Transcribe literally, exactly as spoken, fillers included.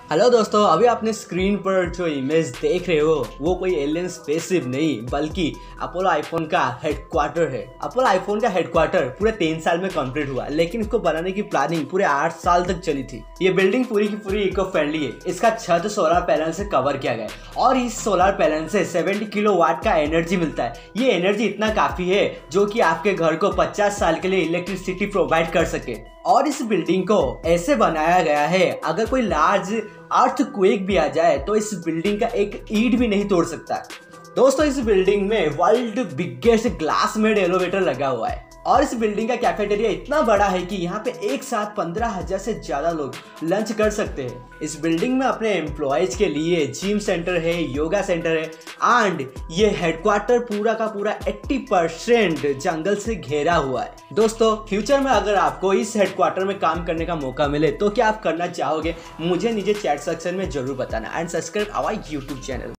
Hello दोस्तों, अभी आपने स्क्रीन पर जो इमेज देख रहे हो वो कोई एलियन स्पेसशिप नहीं बल्कि अपोलो आईफोन का हेडक्वार्टर है। अपोलो आईफोन का हेडक्वार्टर पूरे तीन साल में कंप्लीट हुआ, लेकिन इसको बनाने की प्लानिंग पूरे आठ साल तक चली थी। ये बिल्डिंग पूरी की पूरी इको फ्रेंडली है। इसका छत सोलर पैनल से कवर किया गया है और इस सोलर पैनल से सत्तर किलो वाट का एनर्जी मिलता है। ये एनर्जी इतना काफी है जो कि आपके घर को पचास साल के लिए इलेक्ट्रिसिटी प्रोवाइड कर सके। और इस बिल्डिंग को ऐसे बनाया गया है, अगर कोई लार्ज अर्थक्वेक भी आ जाए तो इस बिल्डिंग का एक ईंट भी नहीं तोड़ सकता। दोस्तों, इस बिल्डिंग में world biggest glass made elevator लगा हुआ है और इस बिल्डिंग का कैफेटेरिया इतना बड़ा है कि यहाँ पे एक साथ पंद्रह हजार से ज्यादा लोग लंच कर सकते हैं। इस बिल्डिंग में अपने एम्प्लॉयज के लिए जिम सेंटर है, योगा सेंटर है एंड ये हेडक्वार्टर पूरा का पूरा अस्सी परसेंट जंगल से घेरा हुआ है। दोस्तों, फ्यूचर में अगर आपको इस हेडक्वार्टर में काम करने का मौका मिले तो क्या आप करना चाहोगे? मुझे नीचे चैट सेक्शन में जरूर बताना and subscribe our YouTube channel.